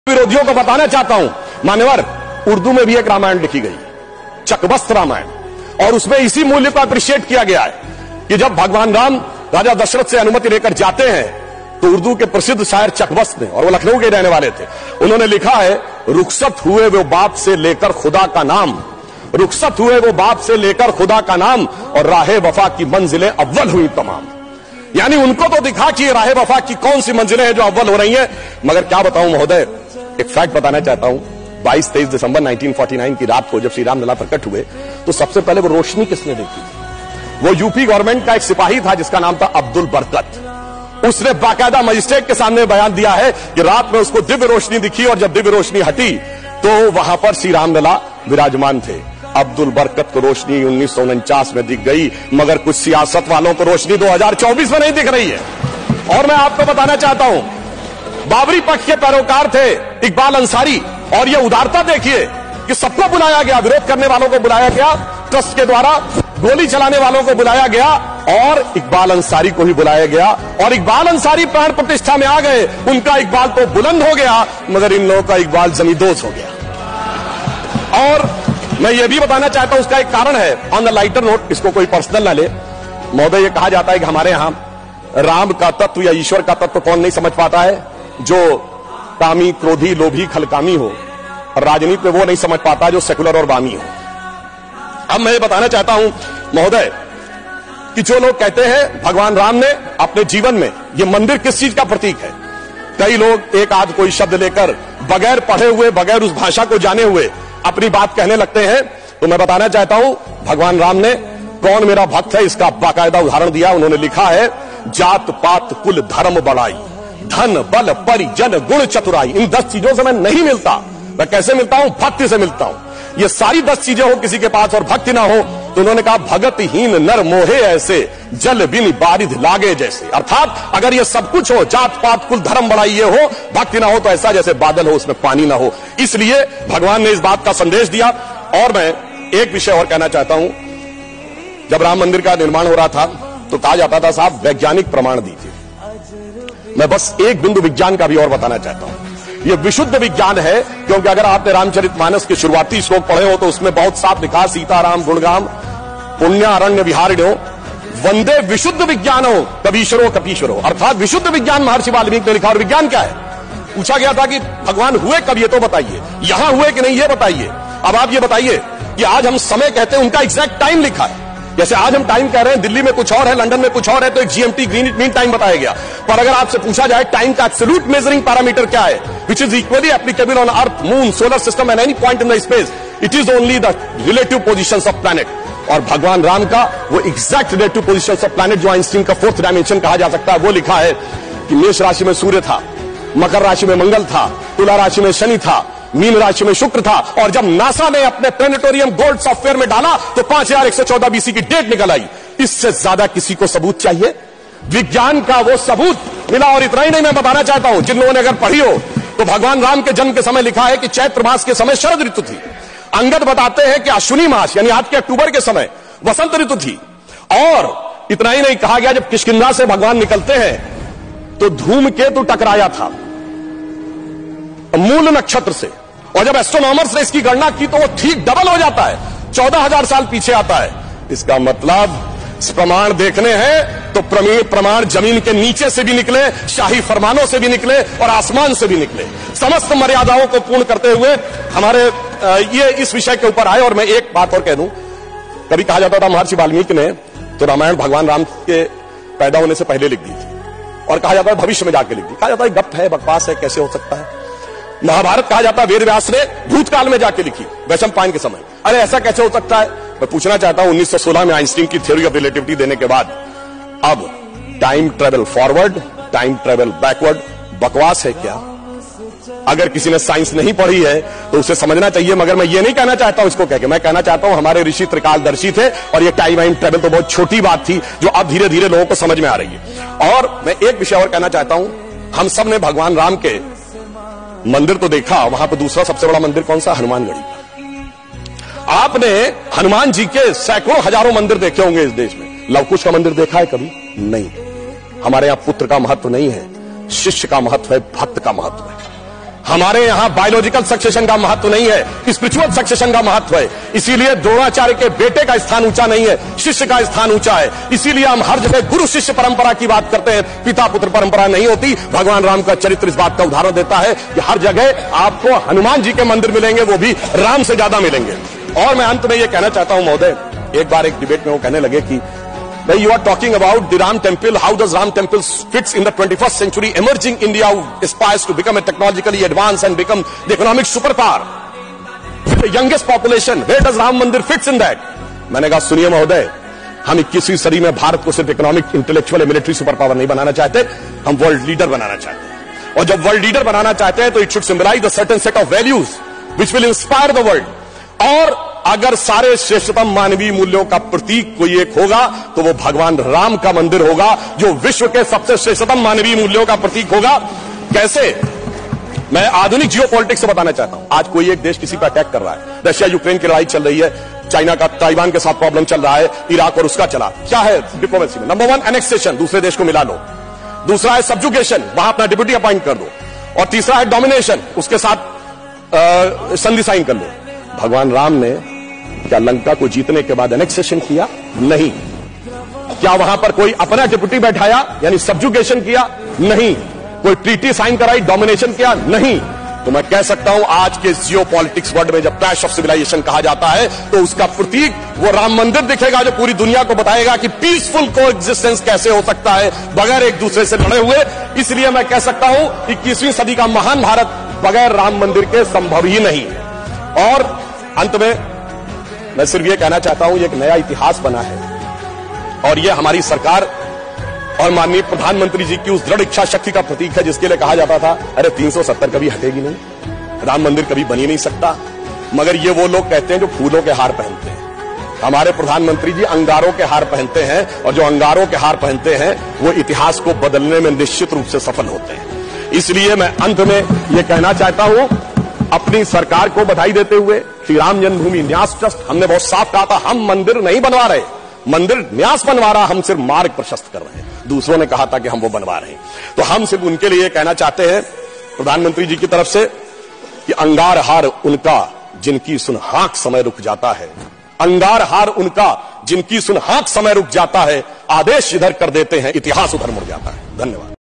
विरोधियों को बताना चाहता हूं मान्यवर, उर्दू में भी एक रामायण लिखी गई, चकबस्त रामायण, और उसमें इसी मूल्य को अप्रिशिएट किया गया है कि जब भगवान राम राजा दशरथ से अनुमति लेकर जाते हैं तो उर्दू के प्रसिद्ध शायर चकबस्त ने, और वो लखनऊ के रहने वाले थे, उन्होंने लिखा है, रुखसत हुए वो बाप से लेकर खुदा का नाम, रुखसत हुए वो बाप से लेकर खुदा का नाम, और राहे वफा की मंजिलें अव्वल हुई तमाम। यानी उनको तो दिखा कि राहे वफा की कौन सी मंजिलें हैं जो अव्वल हो रही हैं। मगर क्या बताऊं महोदय, एक फैक्ट बताना चाहता हूं, 22-23 दिसंबर 1949 की रात को जब श्री राम लला प्रकट हुए तो सबसे पहले वो रोशनी किसने देखी? वो यूपी गवर्नमेंट का एक सिपाही था जिसका नाम था अब्दुल बरकत। उसने बाकायदा मजिस्ट्रेट के सामने बयान दिया है कि रात में उसको दिव्य रोशनी दिखी, और जब दिव्य रोशनी हटी तो वहां पर श्री राम लला विराजमान थे। अब्दुल बरकत को रोशनी 1949 में दिख गई, मगर कुछ सियासत वालों को रोशनी 2024 में नहीं दिख रही है। और मैं आपको बताना चाहता हूं, बाबरी पक्ष के पैरोकार थे इकबाल अंसारी, और ये उदारता देखिए कि सबको बुलाया गया, विरोध करने वालों को बुलाया गया, ट्रस्ट के द्वारा गोली चलाने वालों को बुलाया गया, और इकबाल अंसारी को भी बुलाया गया, और इकबाल अंसारी प्राण प्रतिष्ठा में आ गए। उनका इकबाल तो बुलंद हो गया, मगर इन लोगों का इकबाल जमींदोज हो गया। और मैं ये भी बताना चाहता हूं, उसका एक कारण है, ऑन द लाइटर नोट, इसको कोई पर्सनल ना ले महोदय। ये कहा जाता है कि हमारे यहां राम का तत्व या ईश्वर का तत्व कौन नहीं समझ पाता है? जो कामी, क्रोधी, लोभी, खलकामी हो, और राजनीति में वो नहीं समझ पाता जो सेकुलर और वामी हो। अब मैं ये बताना चाहता हूं महोदय कि जो लोग कहते हैं भगवान राम ने अपने जीवन में, ये मंदिर किस चीज का प्रतीक है? कई लोग एक आध कोई शब्द लेकर बगैर पढ़े हुए, बगैर उस भाषा को जाने हुए अपनी बात कहने लगते हैं। तो मैं बताना चाहता हूं, भगवान राम ने कौन मेरा भक्त है इसका बाकायदा उदाहरण दिया। उन्होंने लिखा है, जात पात कुल धर्म बड़ाई, धन बल परिजन गुण चतुराई। इन 10 चीजों से मैं नहीं मिलता। मैं कैसे मिलता हूं? भक्ति से मिलता हूं। ये सारी 10 चीजें हो किसी के पास और भक्ति ना हो, तो उन्होंने कहा, भगतहीन नर मोहे ऐसे, जल बिन बारिध लागे जैसे। अर्थात अगर ये सब कुछ हो, जात पात कुल धर्म बड़ाई ये हो, भक्ति ना हो, तो ऐसा जैसे बादल हो उसमें पानी ना हो। इसलिए भगवान ने इस बात का संदेश दिया। और मैं एक विषय और कहना चाहता हूं, जब राम मंदिर का निर्माण हो रहा था तो कहा जाता था, साहब वैज्ञानिक प्रमाण दीजिए। मैं बस एक बिंदु विज्ञान का भी और बताना चाहता हूं। यह विशुद्ध विज्ञान है, क्योंकि अगर आपने रामचरितमानस के शुरुआती श्लोक पढ़े हो तो उसमें बहुत साफ लिखा, सीताराम गुणगाम पुण्यारण्य विहारिणो वंदे विशुद्ध विज्ञानो कबीश्वरो कपीश्वरो। अर्थात विशुद्ध विज्ञान महर्षि वाल्मीकि ने लिखा। और विज्ञान क्या है? पूछा गया था कि भगवान हुए कब, ये तो बताइए, यहां हुए कि नहीं ये बताइए। अब आप ये बताइए कि आज हम समय कहते हैं, उनका एग्जैक्ट टाइम लिखा है। जैसे आज हम टाइम कह रहे हैं, दिल्ली में कुछ और है, लंदन में कुछ और है, तो एक जीएमटी ग्रीनिच मीन टाइम बताया गया। पर अगर आपसे पूछा जाए टाइम का एब्सोल्यूट मेजरिंग पैरामीटर क्या है, which is equally applicable on Earth, moon, solar system and any point in the space, it is only the relative positions of planet. और भगवान राम का वो exact relative positions of planet, जो Einstein का 4th dimension कहा जा सकता है, वो लिखा है कि मेष राशि में सूर्य था, मकर राशि में मंगल था, तुला राशि में शनि था, मीन राशि में शुक्र था। और जब नासा ने अपने प्लेनेटोरियम गोल्ड सॉफ्टवेयर में डाला तो 5114 बीसी की डेट निकल आई। इससे ज्यादा किसी को सबूत चाहिए? विज्ञान का वो सबूत मिला। और इतना ही नहीं, मैं बताना चाहता हूं, जिन लोगों ने अगर पढ़ी हो तो भगवान राम के जन्म के समय लिखा है कि चैत्र मास के समय शरद ऋतु थी। अंगद बताते हैं कि अश्विनी मास यानी आज के अक्टूबर के समय वसंत ऋतु थी। और इतना ही नहीं, कहा गया जब किष्किंधा से भगवान निकलते हैं तो धूमकेतु टकराया था मूल नक्षत्र से, और जब एस्ट्रोनॉमर्स ने इसकी गणना की तो वो ठीक डबल हो जाता है, 14,000 साल पीछे आता है। इसका मतलब प्रमाण देखने हैं तो प्रमाण जमीन के नीचे से भी निकले, शाही फरमानों से भी निकले, और आसमान से भी निकले। समस्त मर्यादाओं को पूर्ण करते हुए हमारे ये इस विषय के ऊपर आए। और मैं एक बात और कह दूं, कभी कहा जाता था महर्षि वाल्मीकि ने तो रामायण भगवान राम के पैदा होने से पहले लिख दी थी, और कहा जाता है भविष्य में जाके लिख दी। कहा जाता है गप है, बकवास है, कैसे हो सकता है? महाभारत कहा जाता है वेद व्यास ने भूतकाल में जाके लिखी, वैशंपायन के समय। अरे ऐसा कैसे हो सकता है? मैं पूछना चाहता हूं, 1916 में आइंस्टीन की थ्योरी ऑफ रिलेटिविटी देने के बाद अब time travel forward, time travel backward बकवास है क्या? अगर किसी ने साइंस नहीं पढ़ी है तो उसे समझना चाहिए। मगर मैं ये नहीं कहना चाहता हूं इसको कह के, मैं कहना चाहता हूं हमारे ऋषि त्रिकालदर्शी थे, और ये टाइम ट्रेवल तो बहुत छोटी बात थी जो अब धीरे धीरे लोगों को समझ में आ रही है। और मैं एक विषय और कहना चाहता हूं, हम सब ने भगवान राम के मंदिर तो देखा, वहां पर दूसरा सबसे बड़ा मंदिर कौन सा? हनुमानगढ़ी। आपने हनुमान जी के सैकड़ों हजारों मंदिर देखे होंगे इस देश में। लवकुश का मंदिर देखा है कभी? नहीं। हमारे यहां पुत्र का महत्व नहीं है, शिष्य का महत्व है, भक्त का महत्व है। हमारे यहां बायोलॉजिकल सक्सेशन का महत्व नहीं है, स्पिरिचुअल सक्सेशन का महत्व है। इसीलिए द्रोणाचार्य के बेटे का स्थान ऊंचा नहीं है, शिष्य का स्थान ऊंचा है। इसीलिए हम हर जगह गुरु शिष्य परंपरा की बात करते हैं, पिता पुत्र परंपरा नहीं होती। भगवान राम का चरित्र इस बात का उदाहरण देता है कि हर जगह आपको हनुमान जी के मंदिर मिलेंगे, वो भी राम से ज्यादा मिलेंगे। और मैं अंत में यह कहना चाहता हूं महोदय, एक बार एक डिबेट में वो कहने लगे कि भाई you are talking about the Ram temple, how does Ram temple fits in the 21st century emerging India who aspires to become a technologically advanced and become the economic superpower, the youngest population, where does Ram Mandir fits in that? मैंने कहा सुनिए महोदय, हम 21वीं सदी में भारत को सिर्फ इकोनॉमिक, इंटेलेक्चुअल या मिलिट्री सुपर पावर नहीं बनाना चाहते, हम वर्ल्ड लीडर बनाना चाहते हैं। और जब वर्ल्ड लीडर बनाना चाहते हैं तो it should symbolize a certain set of values which will inspire the world. और अगर सारे श्रेष्ठतम मानवीय मूल्यों का प्रतीक कोई एक होगा तो वो भगवान राम का मंदिर होगा, जो विश्व के सबसे श्रेष्ठतम मानवीय मूल्यों का प्रतीक होगा। कैसे? मैं आधुनिक जियो पॉलिटिक्स से बताना चाहता हूं। आज कोई एक देश किसी पर अटैक कर रहा है, रशिया यूक्रेन की लड़ाई चल रही है, चाइना का ताइवान के साथ प्रॉब्लम चल रहा है, इराक और उसका चला। क्या है डिप्लोमेसी में? नंबर 1 एनेक्सेशन, दूसरे देश को मिला लो। दूसरा है सब्जुगेशन, वहां अपना डिप्यूटी अपॉइंट कर दो। और तीसरा है डोमिनेशन, उसके साथ संधि साइन कर लो। भगवान राम ने क्या लंका को जीतने के बाद एनेक्सेशन किया? नहीं। क्या वहां पर कोई अपना डिप्यूटी बैठाया यानी सब्जुगेशन किया? नहीं। कोई ट्रीटी साइन कराई, डोमिनेशन किया? नहीं। तो मैं कह सकता हूं आज के जियो पॉलिटिक्स वर्ल्ड में जब क्लैश ऑफ सिविलाइजेशन कहा जाता है तो उसका प्रतीक वो राम मंदिर दिखेगा, जो पूरी दुनिया को बताएगा कि पीसफुल को एग्जिस्टेंस कैसे हो सकता है बगैर एक दूसरे से लड़े हुए। इसलिए मैं कह सकता हूं 21वीं सदी का महान भारत बगैर राम मंदिर के संभव ही नहीं। और अंत में मैं सिर्फ ये कहना चाहता हूं, ये एक नया इतिहास बना है और ये हमारी सरकार और माननीय प्रधानमंत्री जी की उस दृढ़ इच्छा शक्ति का प्रतीक है जिसके लिए कहा जाता था अरे 370 कभी हटेगी नहीं, राम मंदिर कभी बन ही नहीं सकता। मगर ये वो लोग कहते हैं जो फूलों के हार पहनते हैं। हमारे प्रधानमंत्री जी अंगारों के हार पहनते हैं और जो अंगारों के हार पहनते हैं वो इतिहास को बदलने में निश्चित रूप से सफल होते हैं। इसलिए मैं अंत में ये कहना चाहता हूं, अपनी सरकार को बधाई देते हुए, श्री राम जन्मभूमि न्यास ट्रस्ट, हमने बहुत साफ कहा था हम मंदिर नहीं बनवा रहे, मंदिर न्यास बनवा रहा, हम सिर्फ मार्ग प्रशस्त कर रहे हैं। दूसरों ने कहा था कि हम वो बनवा रहे हैं, तो हम सिर्फ उनके लिए कहना चाहते हैं प्रधानमंत्री जी की तरफ से कि अंगार हार उनका जिनकी सुनहाक समय रुक जाता है, अंगार हार उनका जिनकी सुनहाक समय रुक जाता है, आदेश इधर कर देते हैं इतिहास उधर मुड़ जाता है। धन्यवाद।